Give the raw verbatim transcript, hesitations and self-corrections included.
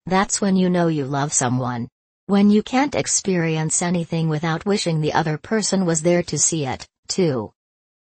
That's when you know you love someone. When you can't experience anything without wishing the other person was there to see it, too.